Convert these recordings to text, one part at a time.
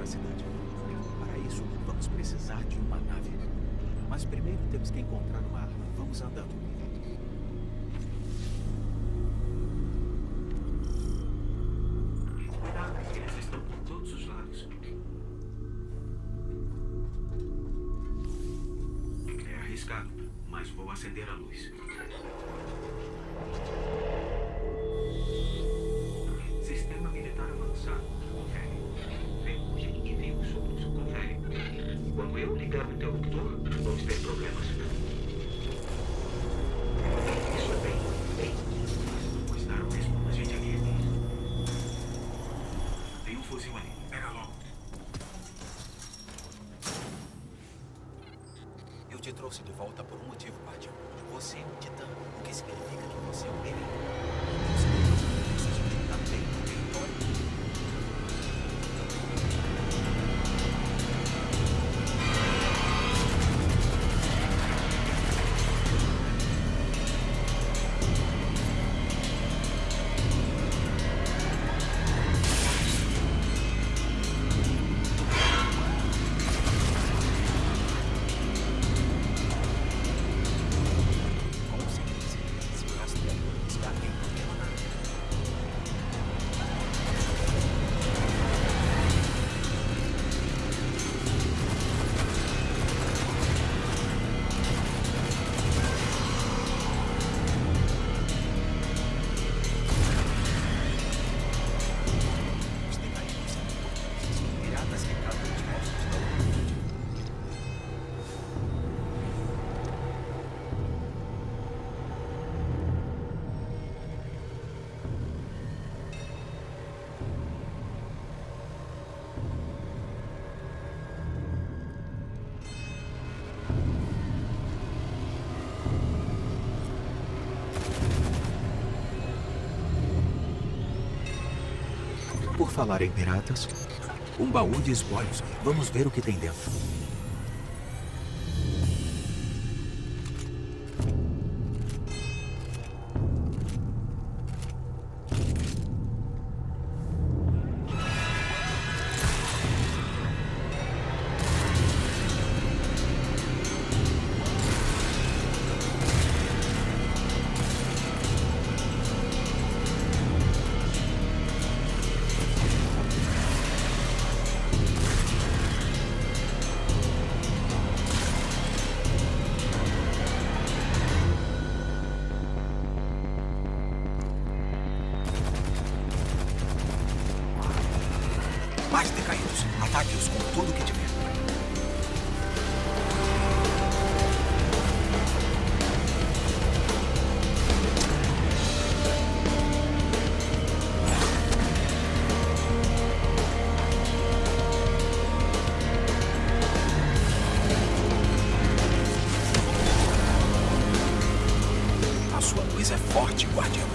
a cidade. Para isso, vamos precisar de uma nave. Mas primeiro temos que encontrar uma arma. Vamos andando. Cuidado, eles estão por todos os lados. É arriscado, mas vou acender a luz. Sistema militar avançado. Confere. Ferrugem e fios soltos. Confere. Quando eu ligar o interruptor, vamos ter problemas. Isso é bem. Pois dar mesmo a gente ali. Tem um fuzil ali. Pega logo. Eu te trouxe de volta por um motivo, Guardião. Você é um titã, o que significa que você é um rei. Também no território. Por falar em piratas, um baú de espólios. Vamos ver o que tem dentro. Mais decaídos. Ataque-os com tudo que tiver. A sua luz é forte, Guardião.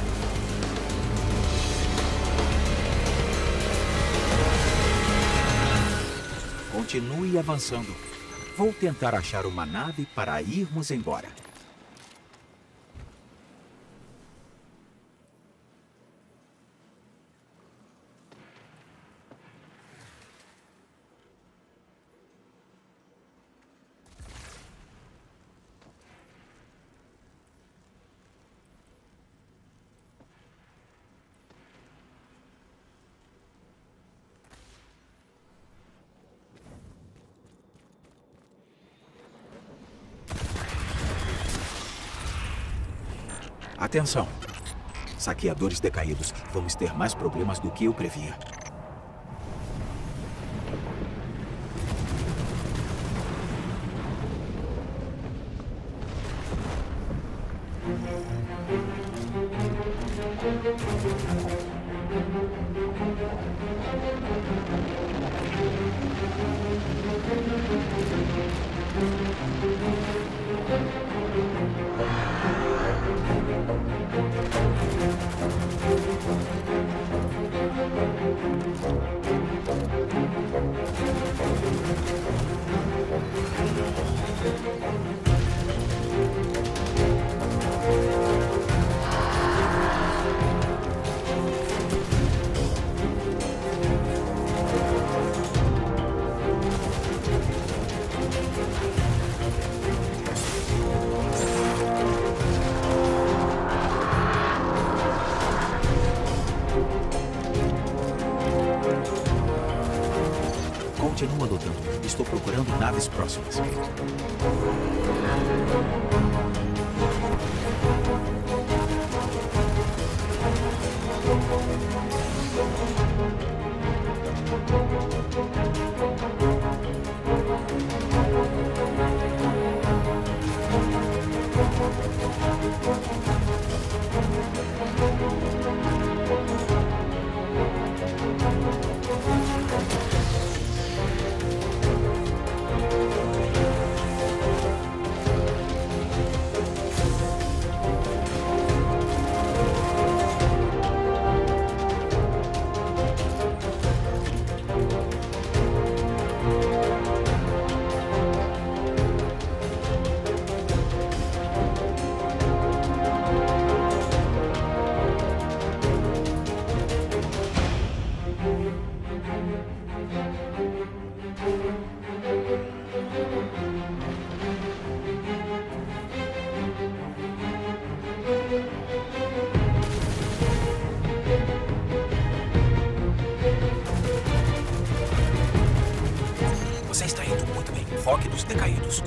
Continue avançando. Vou tentar achar uma nave para irmos embora. Atenção! Saqueadores decaídos. Vamos ter mais problemas do que eu previa. pilotando. Estou procurando naves próximas. Você está indo muito bem. Foque nos decaídos.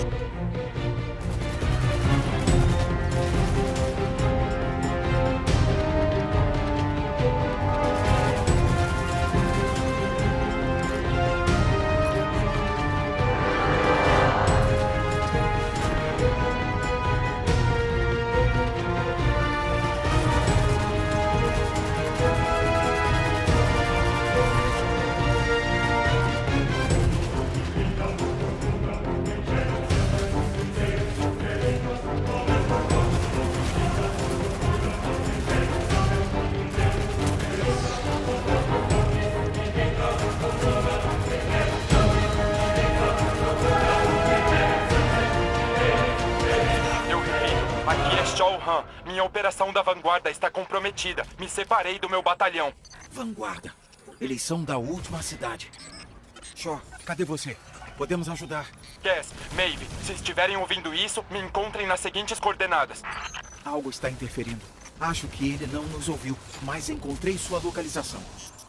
Minha operação da vanguarda está comprometida. Me separei do meu batalhão. Vanguarda. Eles são da última cidade. Shaw, cadê você? Podemos ajudar. Cass, Maeve, se estiverem ouvindo isso, me encontrem nas seguintes coordenadas. Algo está interferindo. Acho que ele não nos ouviu, mas encontrei sua localização.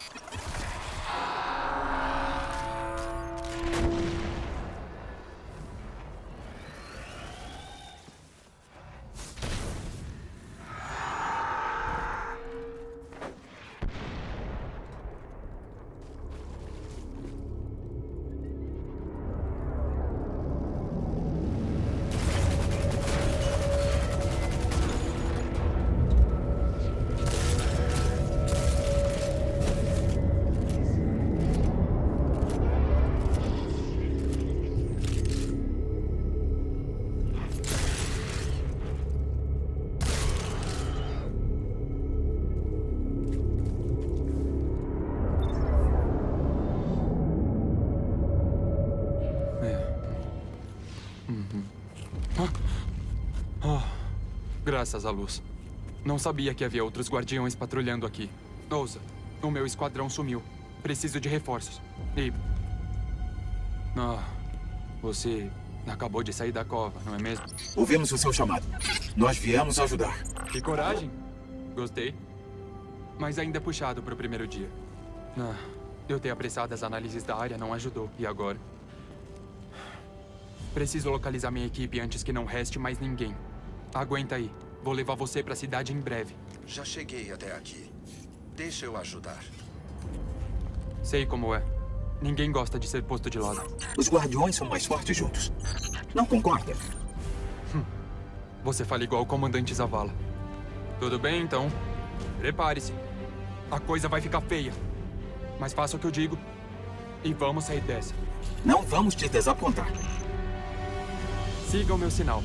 Graças à luz. Não sabia que havia outros guardiões patrulhando aqui. Ouça, o meu esquadrão sumiu. Preciso de reforços. E... você acabou de sair da cova, não é mesmo? Ouvimos o seu chamado. Nós viemos ajudar. Que coragem. Gostei. Mas ainda é puxado para o primeiro dia. Eu ter apressado as análises da área não ajudou. E agora? Preciso localizar minha equipe antes que não reste mais ninguém. Aguenta aí. Vou levar você para a cidade em breve. Já cheguei até aqui. Deixa eu ajudar. Sei como é. Ninguém gosta de ser posto de lado. Os guardiões são mais fortes juntos. Não concorda? Você fala igual o comandante Zavala. Tudo bem, então. Prepare-se. A coisa vai ficar feia. Mas faça o que eu digo e vamos sair dessa. Não vamos te desapontar. Siga o meu sinal.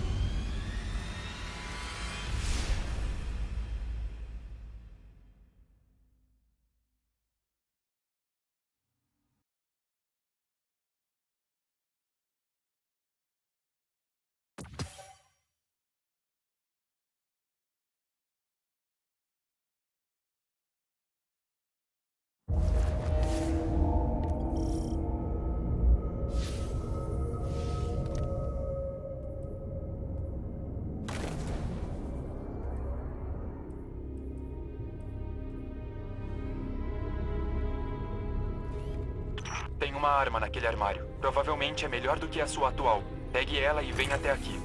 uma arma naquele armário. Provavelmente é melhor do que a sua atual. Pegue ela e venha até aqui.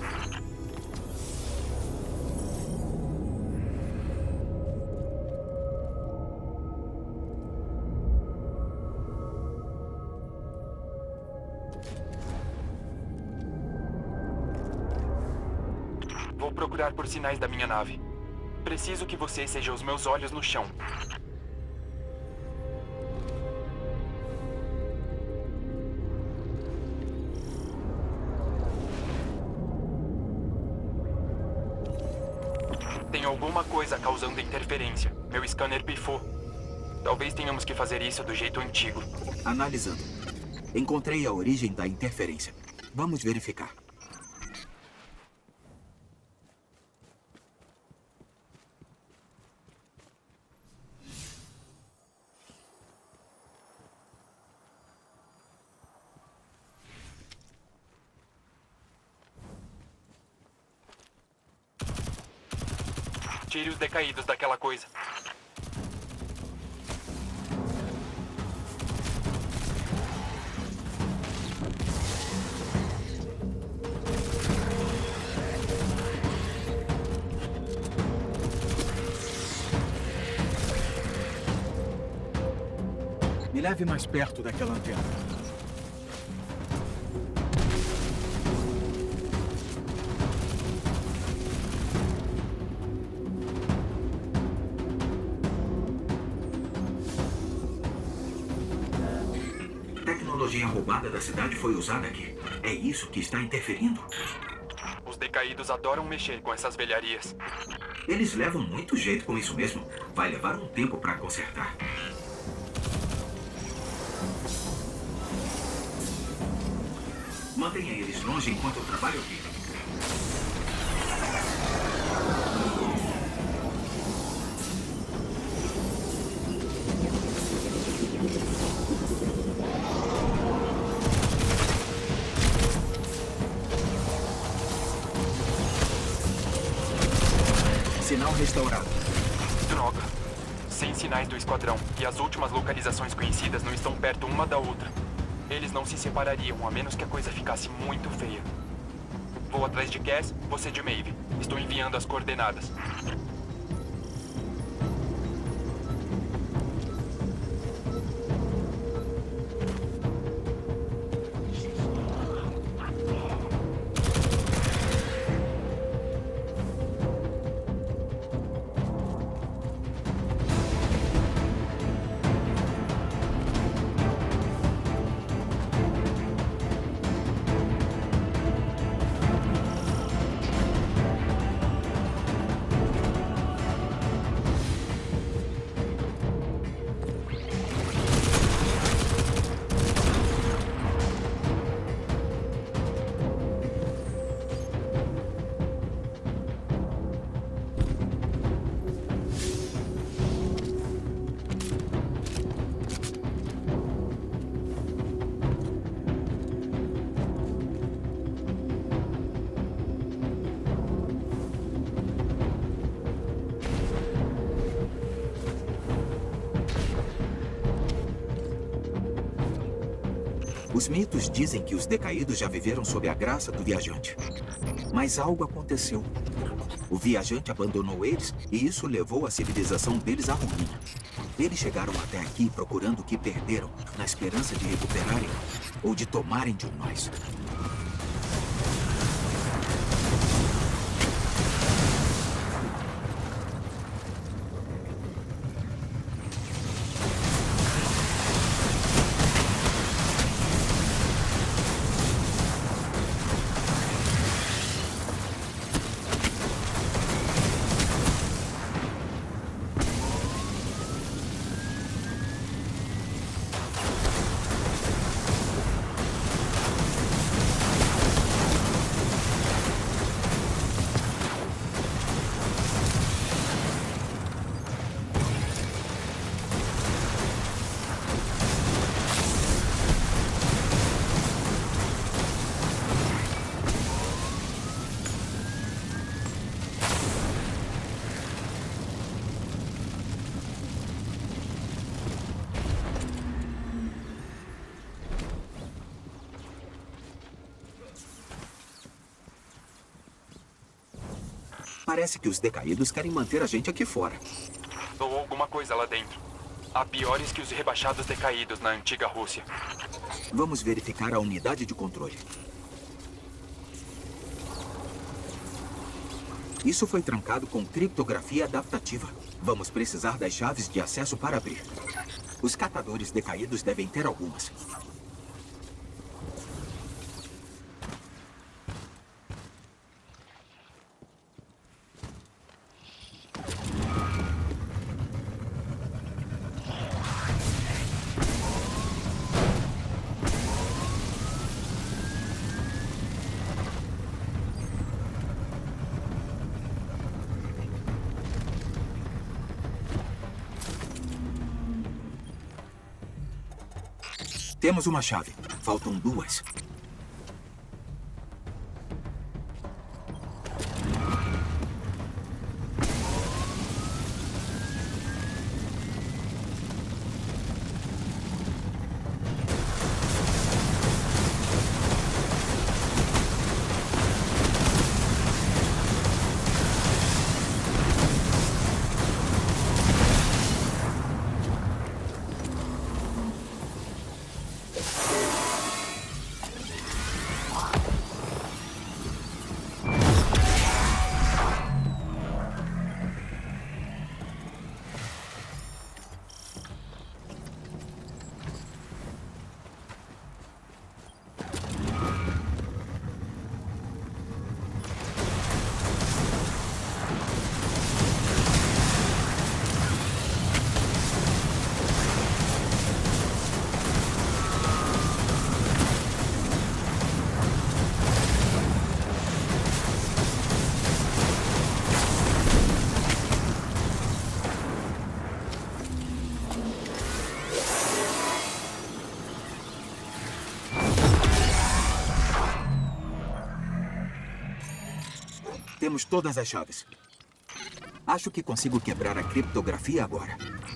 Vou procurar por sinais da minha nave. Preciso que você seja os meus olhos no chão. Tem alguma coisa causando interferência. Meu scanner pifou. Talvez tenhamos que fazer isso do jeito antigo. Analisando. Encontrei a origem da interferência. Vamos verificar. Tire os decaídos daquela coisa. Me leve mais perto daquela antena. A roubada da cidade foi usada aqui. É isso que está interferindo? Os decaídos adoram mexer com essas velharias. Eles levam muito jeito com isso mesmo. Vai levar um tempo para consertar. Mantenha eles longe enquanto eu trabalho aqui. Sinal restaurado. Droga. Sem sinais do esquadrão. E as últimas localizações conhecidas não estão perto uma da outra. Eles não se separariam, a menos que a coisa ficasse muito feia. Vou atrás de Cass, você de Maeve. Estou enviando as coordenadas. Os mitos dizem que os decaídos já viveram sob a graça do viajante. Mas algo aconteceu. O viajante abandonou eles e isso levou a civilização deles à ruína. Eles chegaram até aqui procurando o que perderam, na esperança de recuperarem ou de tomarem de nós. Parece que os decaídos querem manter a gente aqui fora. Ou alguma coisa lá dentro. Há piores que os rebaixados decaídos na antiga Rússia. Vamos verificar a unidade de controle. Isso foi trancado com criptografia adaptativa. Vamos precisar das chaves de acesso para abrir. Os catadores decaídos devem ter algumas. Temos uma chave. Faltam duas. Temos todas as chaves. Acho que consigo quebrar a criptografia agora.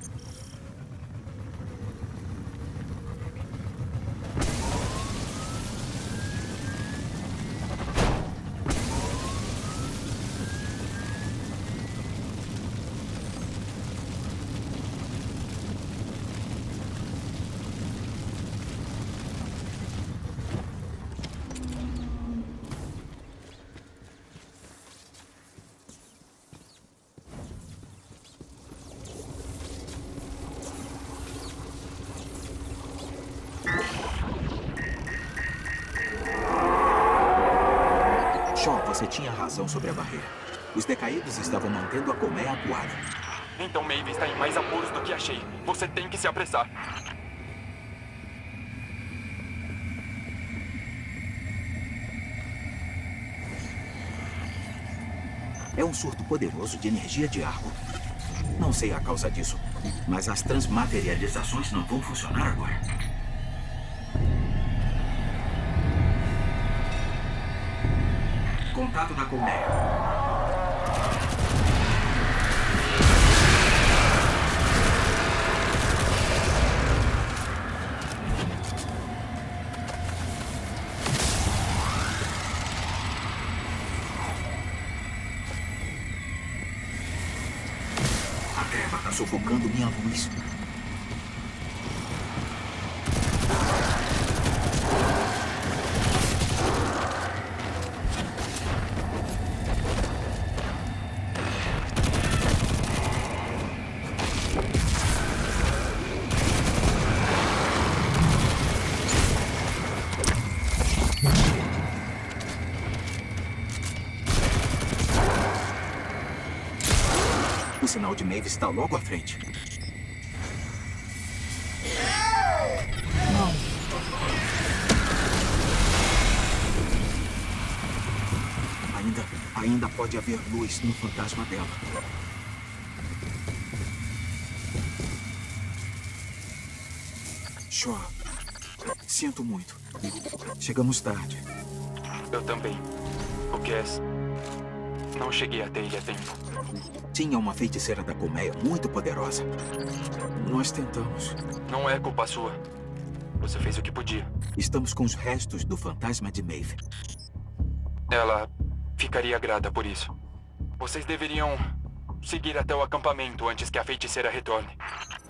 Você tinha razão sobre a barreira. Os decaídos estavam mantendo a colmeia acuada. Então Maeve está em mais apuros do que achei. Você tem que se apressar. É um surto poderoso de energia de arco. Não sei a causa disso, mas as transmaterializações não vão funcionar agora. Contato da colmeia. A treva está sufocando minha luz. O sinal de Maeve está logo à frente. Não. Ainda pode haver luz no fantasma dela. Shaw, sinto muito. Chegamos tarde. Eu também. O Cass... Não cheguei até ele a tempo. Tinha uma feiticeira da colmeia muito poderosa. Nós tentamos. Não é culpa sua. Você fez o que podia. Estamos com os restos do fantasma de Maeve. Ela ficaria grata por isso. Vocês deveriam seguir até o acampamento antes que a feiticeira retorne.